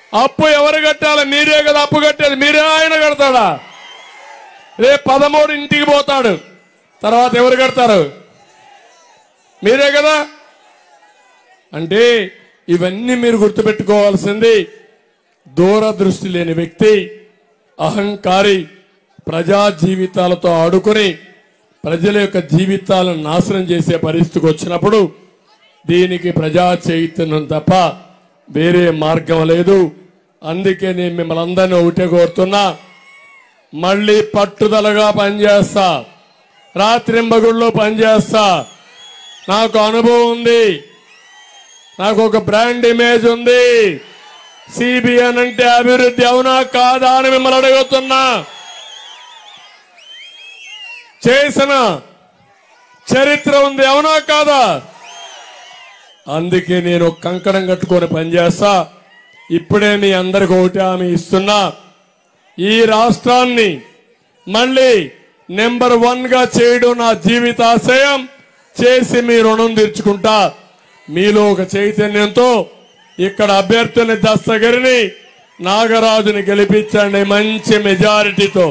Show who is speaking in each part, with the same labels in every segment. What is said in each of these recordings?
Speaker 1: అప్పు ఎవరు కట్టాలి? మీరే కదా అప్పు కట్టేది. మీరే ఆయన కడతాడా? రేపు 13 ఇంటికి పోతాడు, తర్వాత ఎవరు కడతారు? మీరే కదా. అంటే ఇవన్నీ మీరు గుర్తుపెట్టుకోవాల్సింది. దూరదృష్టి లేని వ్యక్తి, అహంకారి, ప్రజా జీవితాలతో ఆడుకొని ప్రజల యొక్క జీవితాలను నాశనం చేసే పరిస్థితికి వచ్చినప్పుడు దీనికి ప్రజా చైతన్యం తప్ప వేరే మార్గం లేదు. అందుకే నేను మిమ్మల్ని అందరినీ ఒకటే కోరుతున్నా, మళ్ళీ పట్టుదలగా పనిచేస్తా, రాత్రింబగుళ్ళలో పనిచేస్తా. నాకు అనుభవం ఉంది, నాకు ఒక బ్రాండ్ ఇమేజ్ ఉంది. సిబిఎన్ అంటే అభివృద్ధి అవునా కాదా అని మిమ్మల్ని అడుగుతున్నా. చేసిన చరిత్ర ఉంది, అవునా కాదా? అందుకే నేను కంకణం కట్టుకొని పనిచేస్తా. ఇప్పుడే మీ అందరికి ఒకటి హామీ ఇస్తున్నా, ఈ రాష్ట్రాన్ని మళ్ళీ నెంబర్ 1 గా చేయడం నా జీవితాశయం. చేసి మీ రుణం తీర్చుకుంటా. మీలో ఒక చైతన్యంతో ఇక్కడ అభ్యర్థుని దస్తగిరిని, నాగరాజుని గెలిపించండి మంచి మెజారిటీతో.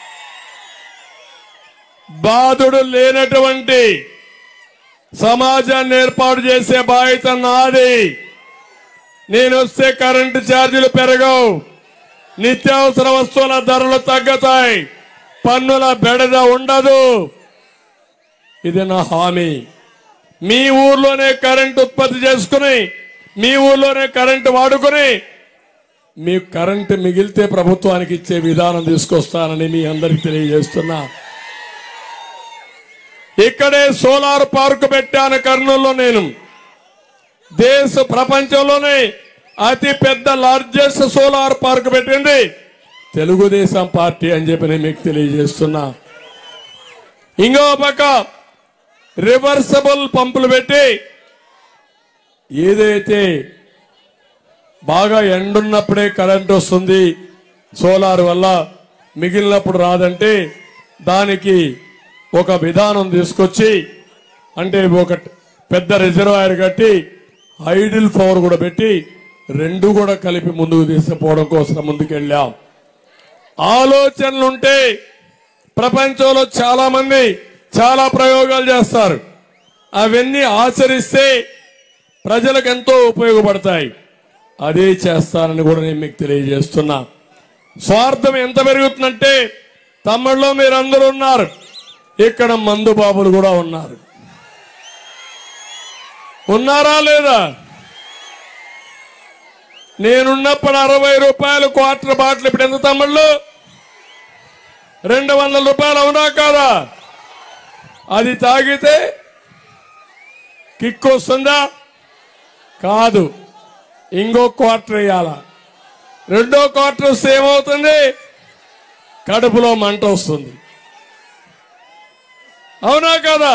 Speaker 1: బాధుడు లేనటువంటి సమాజాన్ని ఏర్పాటు చేసే బాధ్యత నాది. నేను వస్తే కరెంటు ఛార్జీలు పెరగవు, నిత్యావసర వస్తువుల ధరలు తగ్గుతాయి, పన్నుల బెడద ఉండదు. ఇది నా హామీ. మీ ఊర్లోనే కరెంటు ఉత్పత్తి చేసుకుని, మీ ఊర్లోనే కరెంటు వాడుకుని, మీకు కరెంటు మిగిలితే ప్రభుత్వానికి ఇచ్చే విధానం తీసుకొస్తానని మీ అందరికి తెలియజేస్తున్నా. ఇక్కడే సోలార్ పార్క్ పెట్టాను కర్నూలులో. నేను ప్రపంచంలోనే అతి పెద్ద లార్జెస్ట్ సోలార్ పార్క్ పెట్టింది తెలుగుదేశం పార్టీ అని చెప్పి నేను మీకు తెలియజేస్తున్నా. ఇంకో పక్క రివర్సబుల్ పంపులు పెట్టి, ఏదైతే బాగా ఎండున్నప్పుడే కరెంట్ వస్తుంది సోలార్ వల్ల, మిగిలినప్పుడు రాదంటే దానికి ఒక విధానం తీసుకొచ్చి, అంటే ఒక పెద్ద రిజర్వాయర్ కట్టి ఐడిల్ పవర్ కూడా పెట్టి రెండు కూడా కలిపి ముందుకు తీసుకుపోవడం కోసం ముందుకెళ్ళాం. ఆలోచనలుంటే ప్రపంచంలో చాలా మంది చాలా ప్రయోగాలు చేస్తారు. అవన్నీ ఆచరిస్తే ప్రజలకు ఎంతో ఉపయోగపడతాయి. అదే చేస్తానని కూడా నేను మీకు తెలియజేస్తున్నా. స్వార్థం ఎంత పెరుగుతుందంటే, తమిళలో మీరు అందరూ ఉన్నారు, ఇక్కడ మందు బాబులు కూడా ఉన్నారు. ఉన్నారా లేదా? నేనున్నప్పుడు 60 రూపాయలు క్వార్టర్ బాటిల్, ఇప్పుడు ఎంత తమ్ముళ్ళు? 200 రూపాయలు, అవునా కాదా? అది తాగితే కిక్ వస్తుందా? కాదు. ఇంకో క్వార్టర్ వేయాల. రెండో క్వార్టర్ వస్తే ఏమవుతుంది? కడుపులో మంట వస్తుంది, అవునా కదా?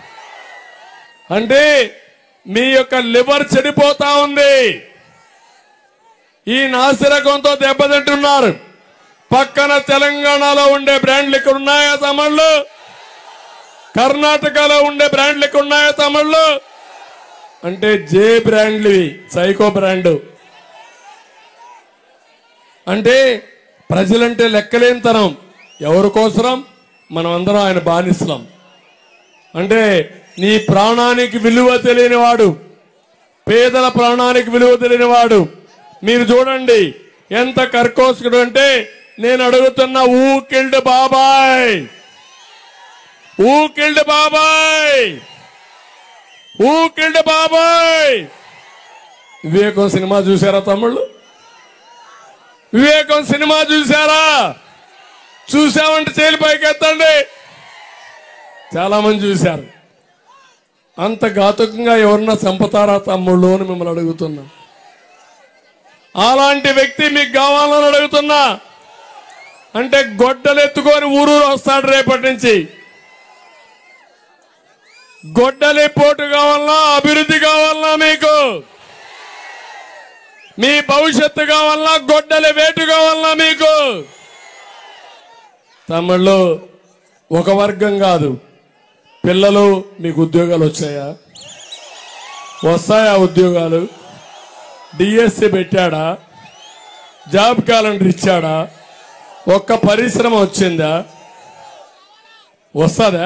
Speaker 1: అంటే మీ యొక్క లివర్ చెడిపోతా ఉంది. ఈ నాసిరకంతో దెబ్బతింటున్నారు. పక్కన తెలంగాణలో ఉండే బ్రాండ్లు ఇక్కడ ఉన్నాయా తమిళ్ళు? కర్ణాటకలో ఉండే బ్రాండ్లు ఇక్కడ ఉన్నాయా తమిళ్ళు? అంటే జే బ్రాండ్లు, సైకో బ్రాండ్. అంటే ప్రజలంటే లెక్కలేనితనం. ఎవరి కోసరం? మనం అందరం ఆయన బానిసలం. అంటే నీ ప్రాణానికి విలువ తెలియనివాడు, పేదల ప్రాణానికి విలువ తెలియనివాడు. మీరు చూడండి ఎంత కర్కోశకుడు అంటే, నేను అడుగుతున్న, ఊ కిల్డ్ బాబాయ్, ఊ కిల్డ్ బాబాయ్, ఊ కిల్డ్ బాబాయ్. వివేకం సినిమా చూసారా తమ్ముళ్ళు? వివేకం సినిమా చూసారా? చూసామంటే చేలి పైకి ఎత్తండి. చాలా మంది చూశారు. అంత ఘాతుకంగా ఎవరన్నా చంపుతారా తమ్ముళ్ళు అని మిమ్మల్ని అడుగుతున్నా. అలాంటి వ్యక్తి మీకు కావాలని అడుగుతున్నా. అంటే గొడ్డలు ఎత్తుకొని ఊరు వస్తాడు రేపటి నుంచి. గొడ్డలి పోటు కావాలన్నా, అభివృద్ధి కావాలన్నా, మీకు మీ భవిష్యత్తు కావాలన్నా, గొడ్డలి వేటు కావాలన్నా మీకు. తమిళ్ళు ఒక వర్గం కాదు. పిల్లలు మీకు ఉద్యోగాలు వచ్చాయా? వస్తాయా ఉద్యోగాలు? డిఎస్సి పెట్టాడా? జాబ్ క్యాలెండర్ ఇచ్చాడా? ఒక్క పరిశ్రమ వచ్చిందా? వస్తుందా?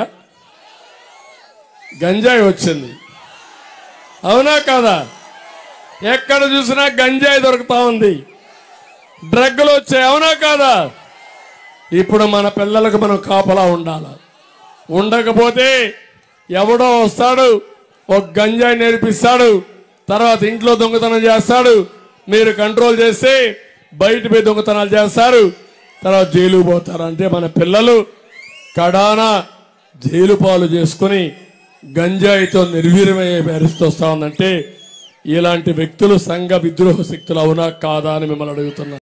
Speaker 1: గంజాయి వచ్చింది, అవునా కాదా? ఎక్కడ చూసినా గంజాయి దొరుకుతా ఉంది, డ్రగ్గులు వచ్చాయి, అవునా కాదా? ఇప్పుడు మన పిల్లలకు మనం కాపలా ఉండాలి. ఉండకపోతే ఎవడో వస్తాడు, ఒక గంజాయి నేర్పిస్తాడు, తర్వాత ఇంట్లో దొంగతనం చేస్తాడు, మీరు కంట్రోల్ చేస్తే బయట పోయి దొంగతనాలు చేస్తారు, తర్వాత జైలు పోతారు. అంటే మన పిల్లలు కడాన జైలు పాలు చేసుకుని గంజాయితో నిర్వీర్యమయ్యే పరిస్థితి వస్తా ఉందంటే ఇలాంటి వ్యక్తులు సంఘ విద్రోహ శక్తులు అవునా కాదా అని మిమ్మల్ని అడుగుతున్నారు.